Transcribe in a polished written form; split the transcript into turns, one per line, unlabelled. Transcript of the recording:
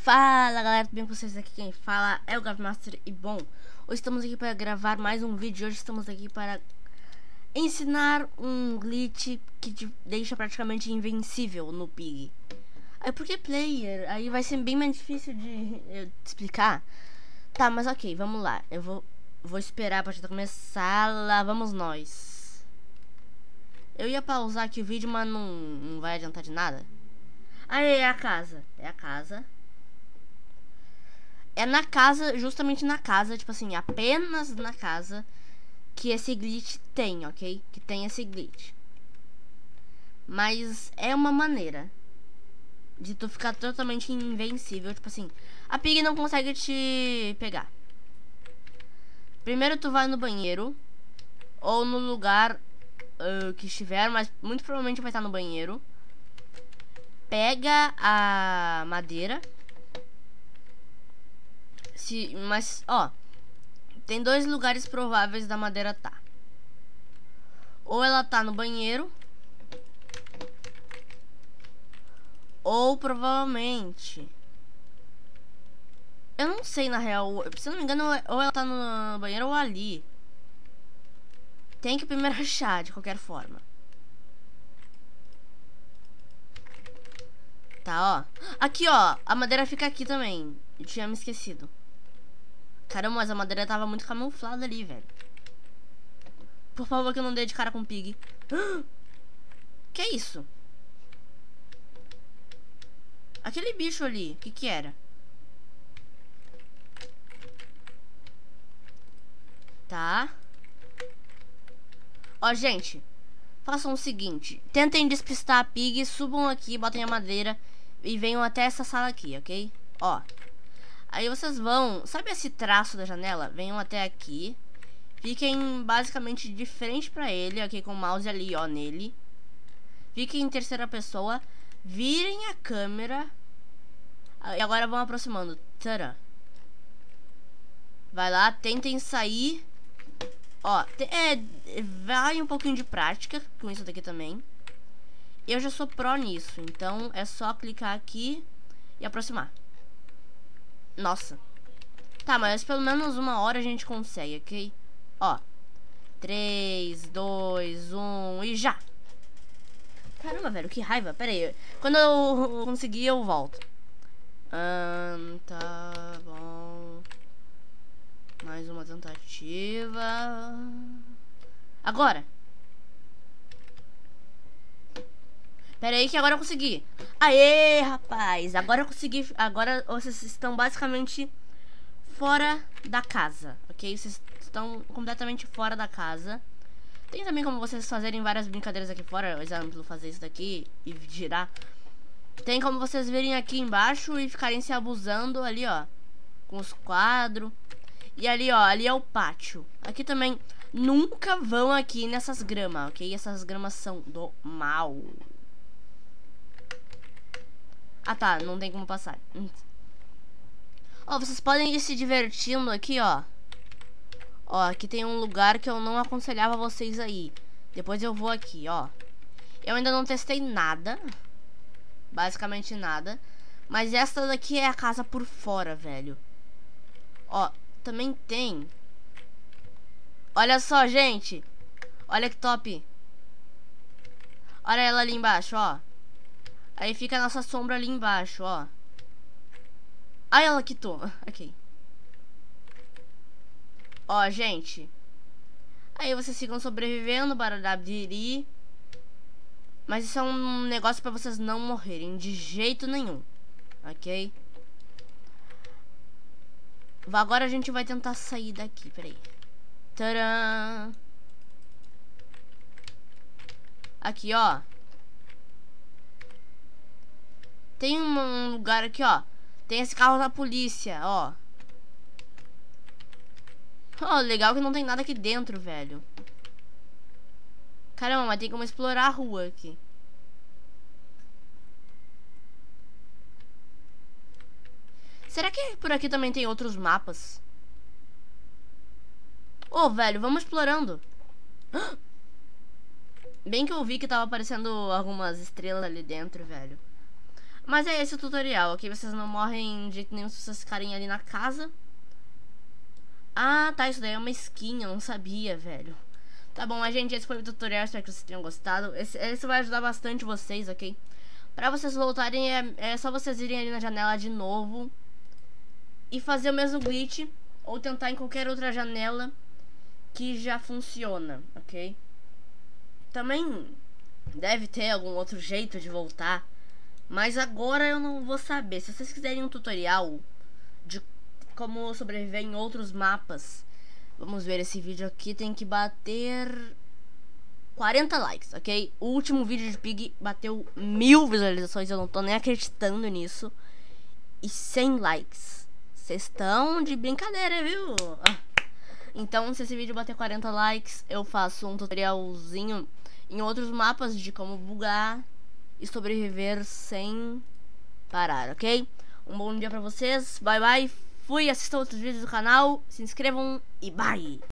Fala galera, tudo bem com vocês? Aqui quem fala é o Gavmaster. E bom, hoje estamos aqui para gravar mais um vídeo. Hoje estamos aqui para ensinar um glitch que te deixa praticamente invencível no Pig. Aí por que player? Aí vai ser bem mais difícil de explicar. Tá, mas ok, vamos lá. Eu vou esperar a partida começar. Lá vamos nós. Eu ia pausar aqui o vídeo, mas não vai adiantar de nada. Aí é a casa. É a casa. É na casa, justamente na casa, tipo assim, apenas na casa que esse glitch tem, ok? Que tem esse glitch. Mas é uma maneira de tu ficar totalmente invencível, tipo assim, a Pig não consegue te pegar. Primeiro tu vai no banheiro ou no lugar que estiver, mas muito provavelmente vai estar no banheiro. Pega a madeira. Mas, ó, tem dois lugares prováveis da madeira tá. Ou ela tá no banheiro, ou provavelmente, eu não sei na real, se eu não me engano, ou ela tá no banheiro ou ali. Tem que primeiro achar de qualquer forma. Tá, ó. Aqui, ó, a madeira fica aqui também. Eu tinha me esquecido. Caramba, mas a madeira tava muito camuflada ali, velho. Por favor, que eu não dê de cara com o Pig. Que é isso? Aquele bicho ali, o que era? Tá. Ó, gente, façam o seguinte. Tentem despistar a Pig, subam aqui, botem a madeira e venham até essa sala aqui, ok? Ó. Aí vocês vão, sabe esse traço da janela? Venham até aqui. Fiquem basicamente de frente pra ele, aqui com o mouse ali, ó, nele. Fiquem em terceira pessoa. Virem a câmera. E agora vão aproximando. Tcharam. Vai lá, tentem sair. Ó, vai um pouquinho de prática com isso daqui também. Eu já sou pró nisso, então é só clicar aqui e aproximar. Nossa. Tá, mas pelo menos uma hora a gente consegue, ok? Ó. 3, 2, 1 e já. Caramba, velho, que raiva. Pera aí. Quando eu conseguir, eu volto. Tá bom. Mais uma tentativa. Agora. Pera aí que agora eu consegui. Aê, rapaz. Agora eu consegui. Agora vocês estão basicamente fora da casa, ok? Vocês estão completamente fora da casa. Tem também como vocês fazerem várias brincadeiras aqui fora. Por exemplo, fazer isso daqui e girar. Tem como vocês virem aqui embaixo e ficarem se abusando ali, ó. Com os quadros. E ali, ó. Ali é o pátio. Aqui também. Nunca vão aqui nessas gramas, ok? Essas gramas são do mal. Ah, tá, não tem como passar. Ó, vocês podem ir se divertindo aqui, ó. Ó, aqui tem um lugar que eu não aconselhava vocês aí. Depois eu vou aqui, ó. Eu ainda não testei nada. Basicamente nada. Mas essa daqui é a casa por fora, velho. Ó, também tem. Olha só, gente. Olha que top. Olha ela ali embaixo, ó. Aí fica a nossa sombra ali embaixo, ó. Ai, ela quitou. Ok. Ó, gente. Aí vocês ficam sobrevivendo, bararabiri. Mas isso é um negócio pra vocês não morrerem de jeito nenhum. Ok? Agora a gente vai tentar sair daqui, peraí. Tcharam! Aqui, ó. Tem um lugar aqui, ó. Tem esse carro da polícia, ó. Oh, legal que não tem nada aqui dentro, velho. Caramba, mas tem como explorar a rua aqui. Será que por aqui também tem outros mapas? Ô, velho, vamos explorando. Bem que eu vi que tava aparecendo algumas estrelas ali dentro, velho. Mas é esse o tutorial, ok? Vocês não morrem de jeito nenhum se vocês ficarem ali na casa. Ah, tá, isso daí é uma skin, eu não sabia, velho. Tá bom, mas gente, esse foi o tutorial, espero que vocês tenham gostado. Esse vai ajudar bastante vocês, ok? Pra vocês voltarem, é só vocês irem ali na janela de novo e fazer o mesmo glitch, ou tentar em qualquer outra janela que já funciona, ok? Também deve ter algum outro jeito de voltar, mas agora eu não vou saber. Se vocês quiserem um tutorial de como sobreviver em outros mapas, vamos ver, esse vídeo aqui tem que bater 40 likes, ok? O último vídeo de Pig bateu 1000 visualizações, eu não tô nem acreditando nisso. E 100 likes. Vocês estão de brincadeira, viu? Então, se esse vídeo bater 40 likes, eu faço um tutorialzinho em outros mapas de como bugar e sobreviver sem parar, ok? Um bom dia pra vocês, bye bye, fui, assistam outros vídeos do canal, se inscrevam e bye!